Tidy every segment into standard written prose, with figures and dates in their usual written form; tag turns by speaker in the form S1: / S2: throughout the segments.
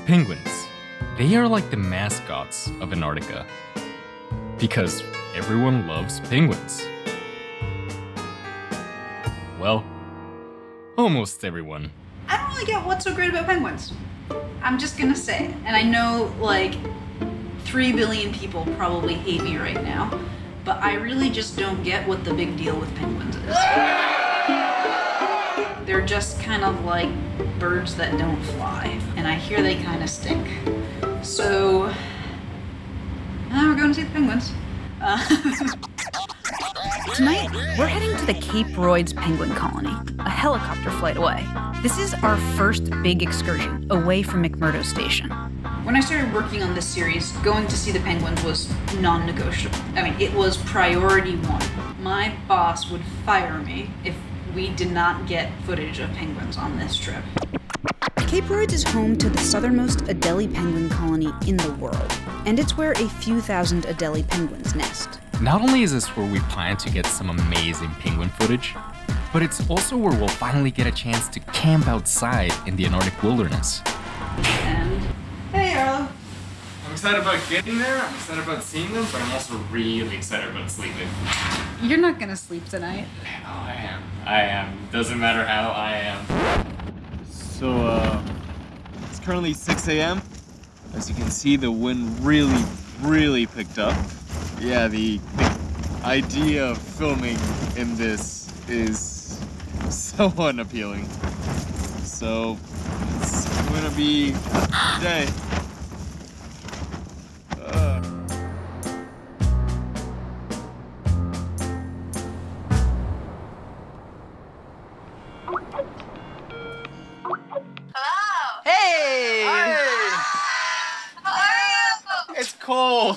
S1: Penguins. They are like the mascots of Antarctica. Because everyone loves penguins. Well, almost everyone.
S2: I don't really get what's so great about penguins. I'm just gonna say it. And I know like 3 billion people probably hate me right now, but I really just don't get what the big deal with penguins is. They're just kind of like birds that don't fly, and I hear they kind of stink. So, we're going to see the penguins.
S3: Tonight, we're heading to the Cape Royds penguin colony, a helicopter flight away. This is our first big excursion away from McMurdo Station.
S2: When I started working on this series, going to see the penguins was non-negotiable. I mean, it was priority one. My boss would fire me if we did not get footage of penguins on this trip.
S3: Cape Royds is home to the southernmost Adélie penguin colony in the world, and it's where a few thousand Adélie penguins nest.
S1: Not only is this where we plan to get some amazing penguin footage, but it's also where we'll finally get a chance to camp outside in the Antarctic wilderness.
S2: And hey, Arlo.
S1: I'm excited about getting there, I'm excited about seeing them, but I'm also really excited about sleeping.
S2: You're not gonna sleep tonight.
S1: Oh, I am. Doesn't matter how, I am.
S4: So, it's currently 6 a.m. As you can see, the wind really picked up. Yeah, the idea of filming in this is so unappealing. So, it's gonna be a day. It's cold.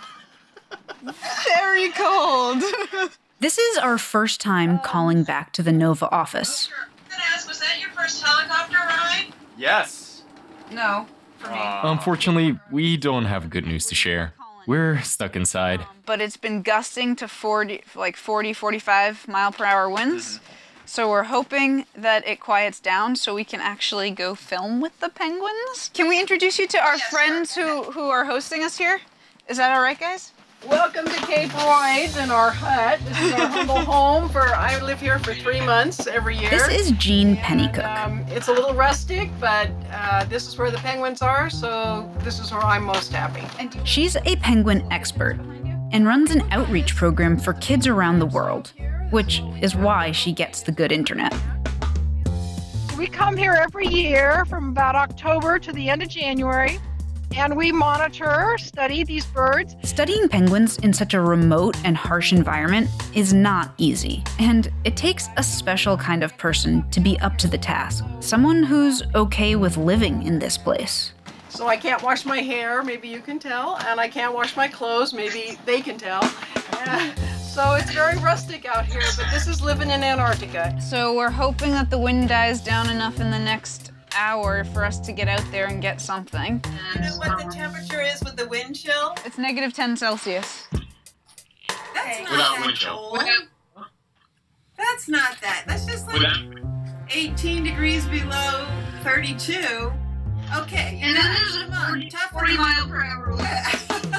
S2: Very cold.
S3: This is our first time calling back to the Nova office.
S5: I'm gonna ask, was that your first helicopter ride?
S4: Yes.
S2: No, for me.
S1: Unfortunately, we don't have good news to share. We're stuck inside.
S2: But it's been gusting to 40, 45 mile per hour winds. So we're hoping that it quiets down so we can actually go film with the penguins. Can we introduce you to our friends who are hosting us here? Is that all right, guys?
S5: Welcome to Cape Royds in our hut. This is our humble home. I live here for 3 months every year.
S3: This is Jean Pennycook.
S5: It's a little rustic, but this is where the penguins are, so this is where I'm most happy.
S3: She's a penguin expert and runs an outreach program for kids around the world, which is why she gets the good internet.
S5: We come here every year from about October to the end of January, and we monitor, study these birds.
S3: Studying penguins in such a remote and harsh environment is not easy, and it takes a special kind of person to be up to the task. Someone who's okay with living in this place.
S5: So I can't wash my hair, maybe you can tell, and I can't wash my clothes, maybe they can tell. So it's very rustic out here, but this is living in Antarctica.
S2: So we're hoping that the wind dies down enough in the next hour for us to get out there and get something.
S6: Do you know what the temperature is with the wind chill?
S2: It's negative 10 Celsius.
S6: That's not
S1: Without
S6: that
S1: wind chill.
S6: cold. That's not that. That's just like 18 degrees below 32. Okay.
S5: And then there's a 40 mile per hour wind.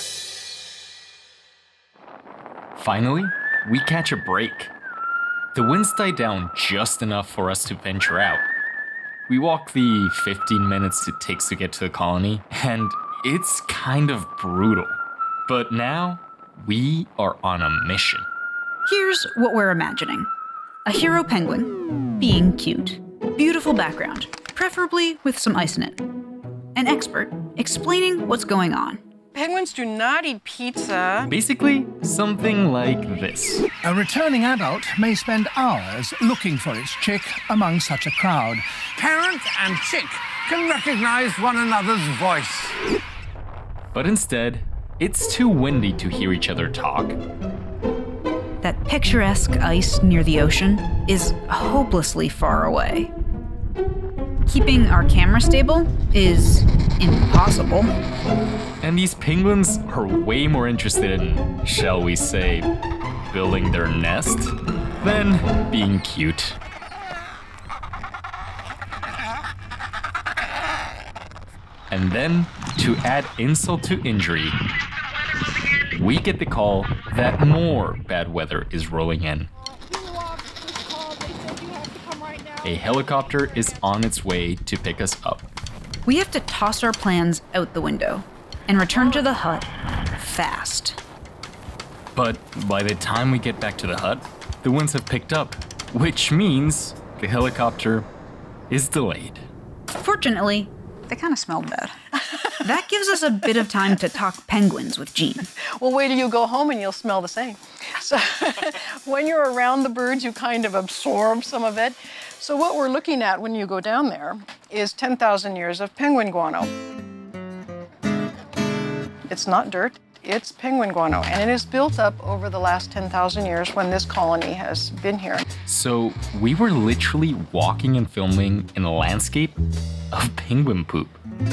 S1: Finally, we catch a break. The winds die down just enough for us to venture out. We walk the 15 minutes it takes to get to the colony, and it's kind of brutal. But now, we are on a mission.
S3: Here's what we're imagining. A hero penguin, being cute. Beautiful background, preferably with some ice in it. An expert explaining what's going on.
S5: Penguins do not eat pizza.
S1: Basically, something like this.
S7: A returning adult may spend hours looking for its chick among such a crowd.
S8: Parent and chick can recognize one another's voice.
S1: But instead, it's too windy to hear each other talk.
S3: That picturesque ice near the ocean is hopelessly far away. Keeping our camera stable is impossible.
S1: And these penguins are way more interested in, shall we say, building their nest than being cute. And then, to add insult to injury, we get the call that more bad weather is rolling in. A helicopter is on its way to pick us up.
S3: We have to toss our plans out the window and return to the hut fast.
S1: But by the time we get back to the hut, the winds have picked up, which means the helicopter is delayed.
S3: Fortunately,
S2: They kind of smelled bad.
S3: that gives us a bit of time to talk penguins with Jean.
S5: Well, wait till you go home and you'll smell the same. So when you're around the birds, you kind of absorb some of it. So what we're looking at when you go down there is 10,000 years of penguin guano. It's not dirt, it's penguin guano, and it is built up over the last 10,000 years when this colony has been here.
S1: So we were literally walking and filming in a landscape of penguin poop.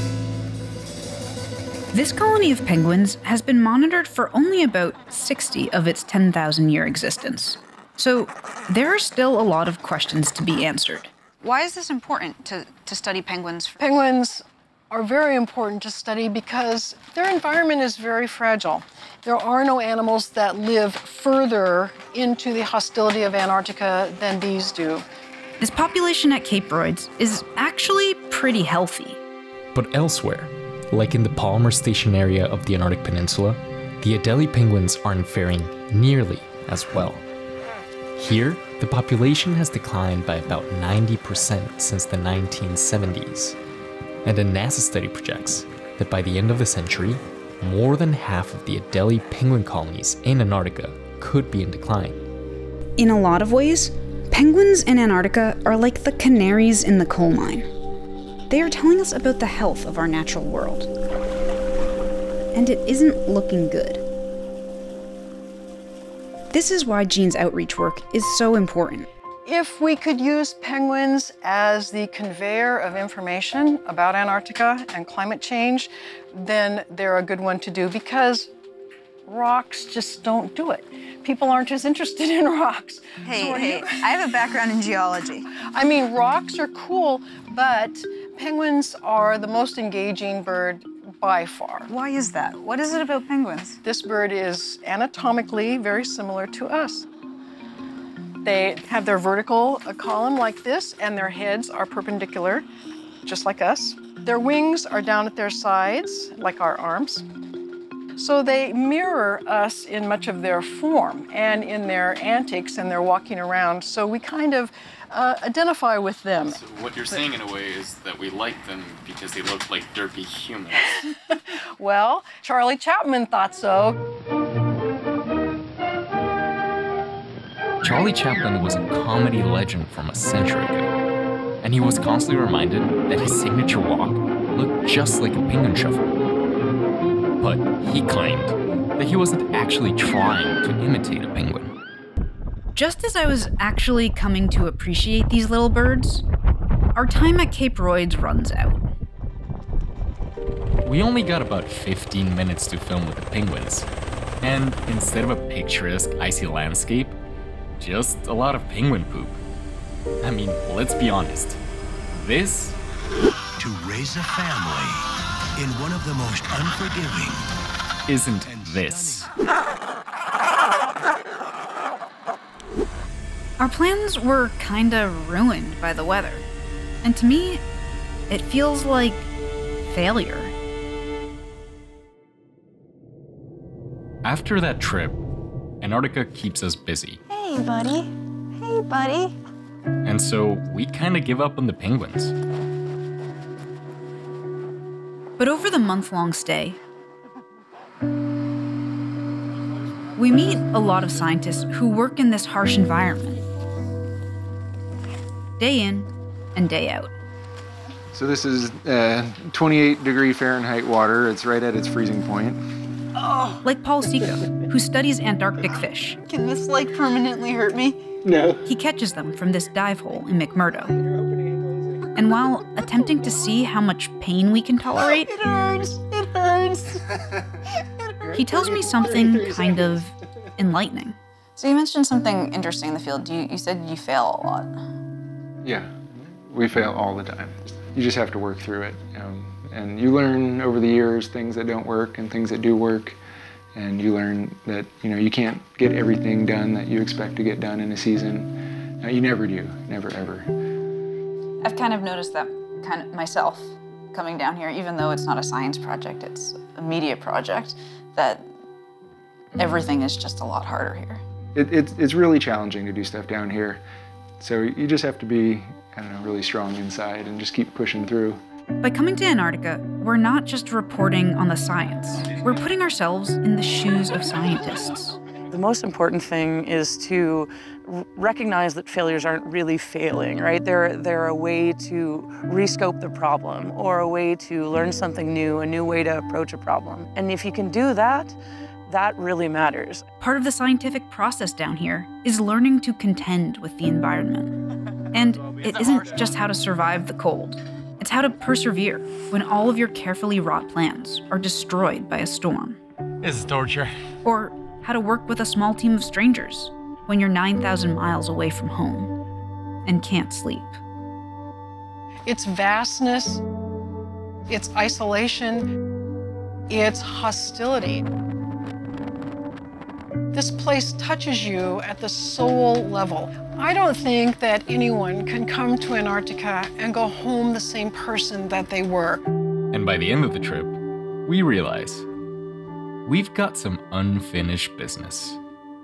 S3: This colony of penguins has been monitored for only about 60 of its 10,000-year existence. So there are still a lot of questions to be answered.
S2: Why is this important to study penguins?
S5: Penguins are very important to study because their environment is very fragile. There are no animals that live further into the hostility of Antarctica than these do.
S3: This population at Cape Royds is actually pretty healthy.
S1: But elsewhere, like in the McMurdo Station area of the Antarctic Peninsula, the Adélie penguins aren't faring nearly as well. Here, the population has declined by about 90% since the 1970s. And a NASA study projects that by the end of the century, more than half of the Adélie penguin colonies in Antarctica could be in decline.
S3: In a lot of ways, penguins in Antarctica are like the canaries in the coal mine. They are telling us about the health of our natural world. And it isn't looking good. This is why Jean's outreach work is so important.
S5: If we could use penguins as the conveyor of information about Antarctica and climate change, then they're a good one to do because rocks just don't do it. People aren't as interested in rocks.
S2: Hey, I have a background in geology.
S5: I mean, rocks are cool, but penguins are the most engaging bird by far.
S2: Why is that? What is it about penguins?
S5: This bird is anatomically very similar to us. They have their vertical column like this, and their heads are perpendicular, just like us. Their wings are down at their sides, like our arms. So they mirror us in much of their form and in their antics and their walking around. So we kind of identify with them.
S1: So what you're saying in a way is that we like them because they look like derpy humans.
S5: Well, Charlie Chaplin thought so.
S1: Charlie Chaplin was a comedy legend from a century ago, and he was constantly reminded that his signature walk looked just like a penguin shuffle. But he claimed that he wasn't actually trying to imitate a penguin.
S3: Just as I was actually coming to appreciate these little birds, our time at Cape Royds runs out.
S1: We only got about 15 minutes to film with the penguins, and instead of a picturesque icy landscape, just a lot of penguin poop. I mean, let's be honest. This...
S9: To raise a family in one of the most unforgiving...
S1: isn't this.
S3: Our plans were kinda ruined by the weather. And to me, it feels like failure.
S1: After that trip, Antarctica keeps us busy.
S2: Hey, buddy. Hey, buddy.
S1: And so we kinda give up on the penguins.
S3: But over the month-long stay, we meet a lot of scientists who work in this harsh environment, day in and day out.
S10: So this is 28-degree Fahrenheit water. It's right at its freezing point.
S3: Like Paul Seco, who studies Antarctic fish.
S2: Can this, like, permanently hurt me?
S10: No.
S3: He catches them from this dive hole in McMurdo. And while attempting to see how much pain we can tolerate,
S2: It hurts. It hurts.
S3: he tells me something kind of enlightening.
S2: So you mentioned something interesting in the field. You said you fail a lot.
S10: Yeah, we fail all the time. You just have to work through it. And you learn over the years things that don't work and things that do work. And you learn that, you can't get everything done that you expect to get done in a season. You never do, never ever.
S3: I've kind of noticed that myself coming down here, even though it's not a science project, it's a media project, that everything is just a lot harder here.
S10: It's really challenging to do stuff down here. So you just have to be, really strong inside and just keep pushing through.
S3: By coming to Antarctica, we're not just reporting on the science. We're putting ourselves in the shoes of scientists.
S11: The most important thing is to recognize that failures aren't really failing, right? They're a way to rescope the problem or a way to learn something new, a new way to approach a problem. And if you can do that, that really matters.
S3: Part of the scientific process down here is learning to contend with the environment. And it isn't just how to survive the cold. It's how to persevere when all of your carefully wrought plans are destroyed by a storm.
S1: This is torture.
S3: Or how to work with a small team of strangers when you're 9,000 miles away from home and can't sleep.
S5: Its vastness, its isolation, its hostility. This place touches you at the soul level. I don't think that anyone can come to Antarctica and go home the same person that they were.
S1: And by the end of the trip, we realize we've got some unfinished business.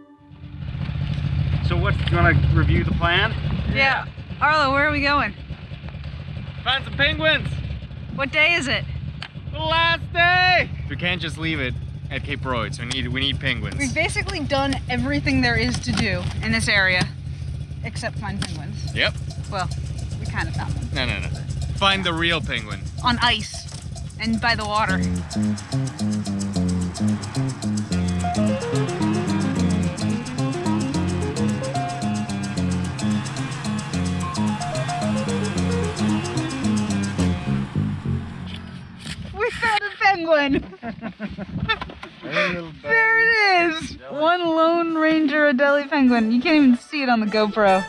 S4: So what, you want to review the plan?
S2: Yeah. Arlo, where are we going?
S4: Find some penguins!
S2: What day is it?
S4: The last day! We can't just leave it at Cape Royds. We need penguins.
S2: We've basically done everything there is to do in this area, except find penguins.
S4: Yep.
S2: Well, we kind of found them.
S4: No. Find the real penguin.
S2: On ice and by the water. We found a penguin! There it is! One Lone Ranger Adélie penguin. You can't even see it on the GoPro.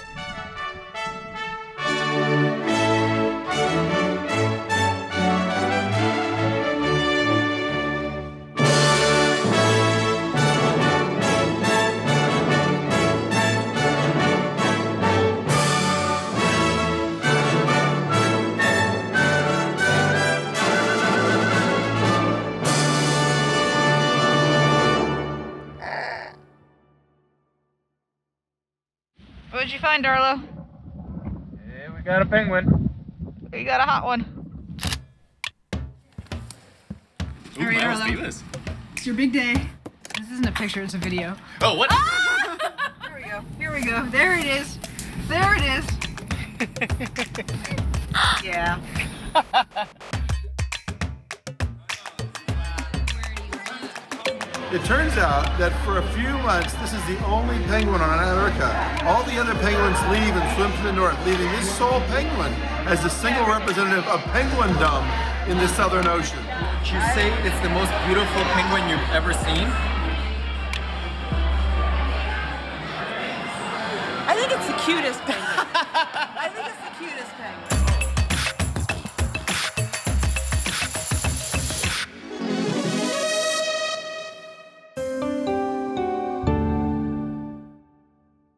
S2: What'd you find, Arlo?
S4: Yeah, we got a penguin.
S2: We got a hot one.
S1: Ooh,
S2: All right,
S1: Miles,
S2: Arlo.
S1: see this.
S2: It's your big day. This isn't a picture, it's a video.
S1: Oh, what?
S2: Ah! Here we go. There it is. There it is. Yeah.
S12: It turns out that for a few months, this is the only penguin on Antarctica. All the other penguins leave and swim to the north, leaving this sole penguin as the single representative of penguindom in the Southern Ocean.
S13: Would you say it's the most beautiful penguin you've ever seen?
S6: I think it's the cutest penguin. I think it's the cutest penguin.